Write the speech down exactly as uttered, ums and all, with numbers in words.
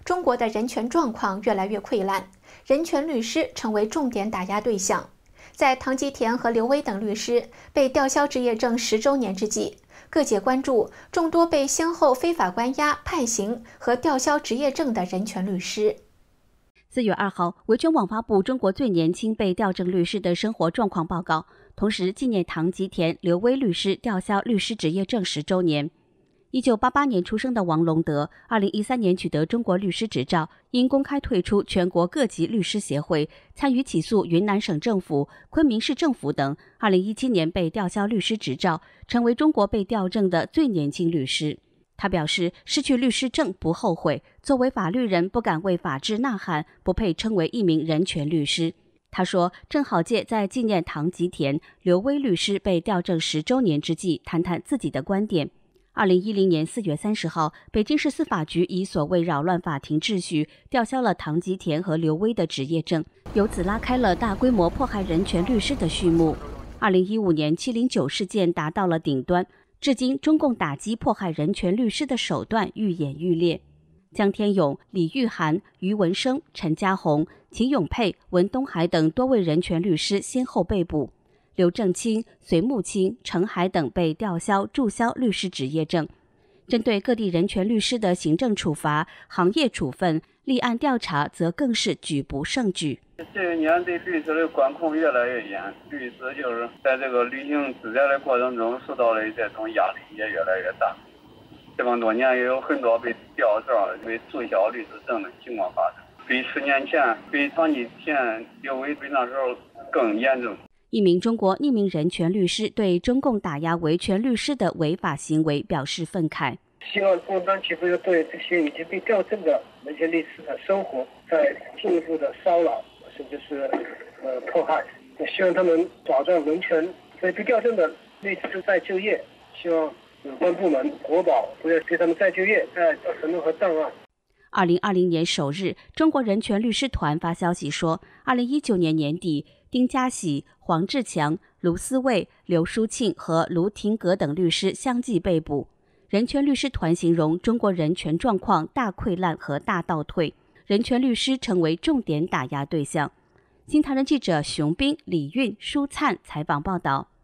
中国的人权状况越来越溃烂，人权律师成为重点打压对象。在唐吉田和刘威等律师被吊销执业证十周年之际，各界关注众多被先后非法关押、判刑和吊销执业证的人权律师。 四月二号，维权网发布中国最年轻被吊证律师的生活状况报告，同时纪念唐吉田、刘威律师吊销律师执业证十周年。一九八八年出生的王龙德，二零一三年取得中国律师执照，因公开退出全国各级律师协会，参与起诉云南省政府、昆明市政府等，二零一七年被吊销律师执照，成为中国被吊证的最年轻律师。他表示，失去律师证不后悔，作为法律人不敢为法治呐喊，不配称为一名人权律师。他说，正好借在纪念唐吉田、刘威律师被吊证十周年之际，谈谈自己的观点。二零一零年四月三十号，北京市司法局以所谓扰乱法庭秩序，吊销了唐吉田和刘威的执业证，由此拉开了大规模迫害人权律师的序幕。二零一五年七零九事件达到了顶端，至今中共打击迫害人权律师的手段愈演愈烈。江天勇、李玉涵、于文生、陈家红、秦永佩、文东海等多位人权律师先后被捕。刘正清、隋木清、程海等被吊销、注销律师执业证。针对各地人权律师的行政处罚、行业处分、立案调查，则更是举不胜举。 这一年对律师的管控越来越严，律师就是在这个履行职责的过程中受到的这种压力也越来越大。这么多年也有很多被吊证、被注销律师证的情况发生，比十年前、比唐吉田、刘威比那时候更严重。 一名中国匿名人权律师对中共打压维权律师的违法行为表示愤慨， 希望中共当局不要对这些已经被吊证的人权律师的生活再进一步的骚扰，甚至是呃迫害。希望他们保障人权，所以被吊证的律师再就业，希望有关部门国保不要对他们再就业再造成任何障碍。 二零二零年首日，中国人权律师团发消息说，二零一九年年底，丁家喜、黄志强、卢思卫、刘书庆和卢廷阁等律师相继被捕。人权律师团形容中国人权状况大溃烂和大倒退，人权律师成为重点打压对象。新唐人记者熊斌、李运、舒灿采访报道。